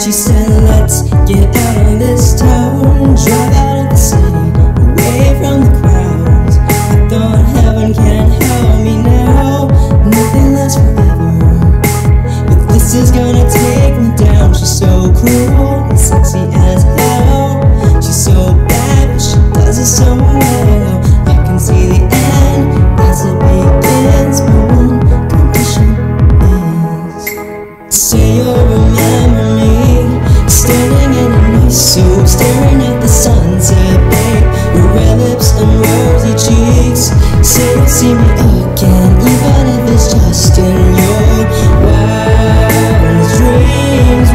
She said, let's get out of this town, drive out of the city, away from the crowds. I thought heaven can't help me now, nothing lasts forever, but this is gonna take me down. She's so cruel and sexy as hell. She's so bad, but she does it so well. I can see the end as it begins, but one condition is, say you'll remember me, standing in a nice suit, staring at the sunset, babe. Your red lips and rosy cheeks, say you'll see me again, even if it's just in your wildest dreams.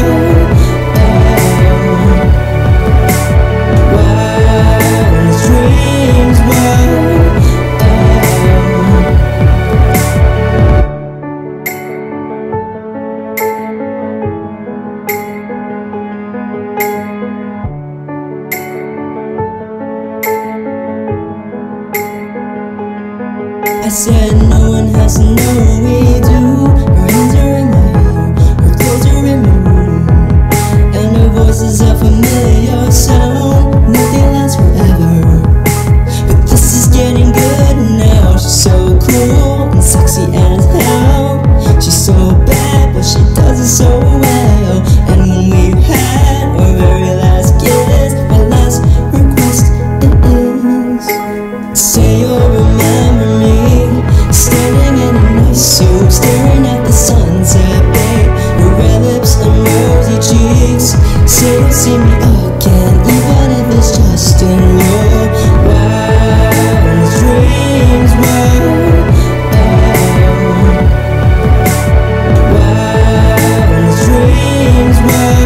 Wildest dreams. I said no one has to know what we do. Her hands are in my hair, her clothes are in my room, and her voice is a familiar sound. Nothing lasts forever, but this is getting good now. She's so cruel and sexy as hell. She's so bad, but she does it so well. And when we had our very last kiss, my last request is, say you'll remember me, standing in a nice suit, staring at the sunset, babe. Your red lips and rosy cheeks, say you'll see me again, even if it's just in your wildest dreams. Wildest dreams.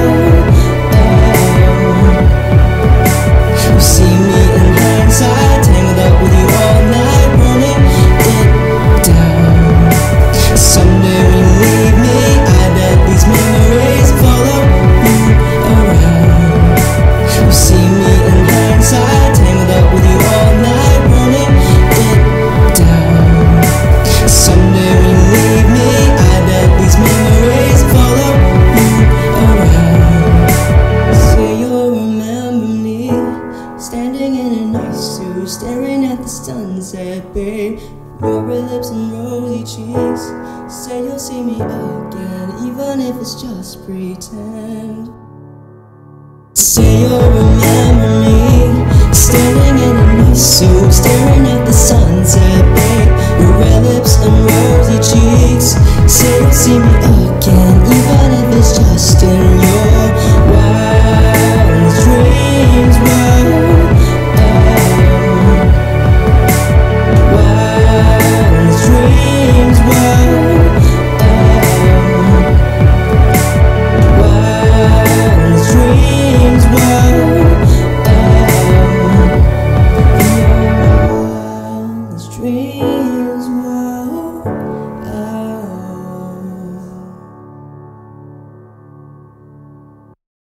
You see me in hindsight, tangled up with you all night, running it down. Someday when you leave me, I bet these memories follow you around. You see me in hindsight, tangled up with you all night, running it down. Someday when you leave me, I bet these memories follow you around. Say you'll remember me, standing in a nice suit, staring at the sunset, babe. Your red lips and rosy cheeks, say you'll see me again, even if it's just pretend. Say you'll remember me, standing in a nice suit, staring at the sunset, babe. Your red lips and rosy cheeks, say you'll see me again, even if it's just in your